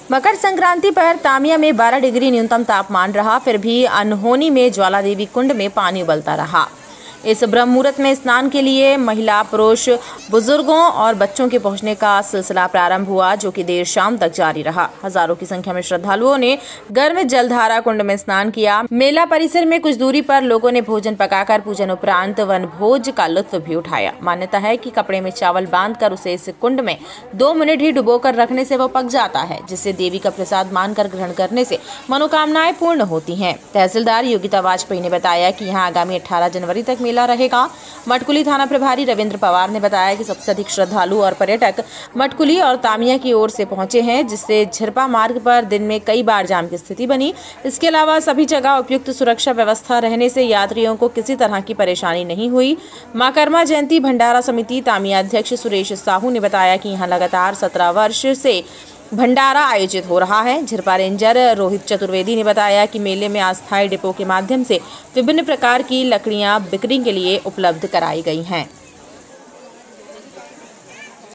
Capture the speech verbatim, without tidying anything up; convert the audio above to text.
मकर संक्रांति पर तामिया में बारह डिग्री न्यूनतम तापमान रहा। फिर भी अनहोनी में ज्वालादेवी कुंड में पानी उबलता रहा। इस ब्रह्म मुहूर्त में स्नान के लिए महिला, पुरुष, बुजुर्गों और बच्चों के पहुंचने का सिलसिला प्रारंभ हुआ, जो कि देर शाम तक जारी रहा। हजारों की संख्या में श्रद्धालुओं ने गर्म जलधारा कुंड में स्नान किया। मेला परिसर में कुछ दूरी पर लोगों ने भोजन पकाकर पूजन उपरांत वनभोज का लुत्फ भी उठाया। मान्यता है कि कपड़े में चावल बांधकर उसे इस कुंड में दो मिनट ही डुबोकर रखने से वो पक जाता है, जिससे देवी का प्रसाद मानकर ग्रहण करने से मनोकामनाएं पूर्ण होती हैं। तहसीलदार योगिता वाजपेयी ने बताया कि यहाँ आगामी अठारह जनवरी तक मेला रहेगा। मटकुली थाना प्रभारी रविंद्र पवार ने बताया कि सबसे अधिक श्रद्धालु और पर्यटक मटकुली और तामिया की ओर से पहुंचे हैं, जिससे झिरपा मार्ग पर दिन में कई बार जाम की स्थिति बनी। इसके अलावा सभी जगह उपयुक्त सुरक्षा व्यवस्था रहने से यात्रियों को किसी तरह की परेशानी नहीं हुई। मां कर्मा जयंती भंडारा समिति तामिया अध्यक्ष सुरेश साहू ने बताया कि यहाँ लगातार सत्रह वर्ष से भंडारा आयोजित हो रहा है। झिरपा रेंजर रोहित चतुर्वेदी ने बताया कि मेले में अस्थायी डिपो के माध्यम से विभिन्न प्रकार की लकड़ियां बिक्री के लिए उपलब्ध कराई गई हैं।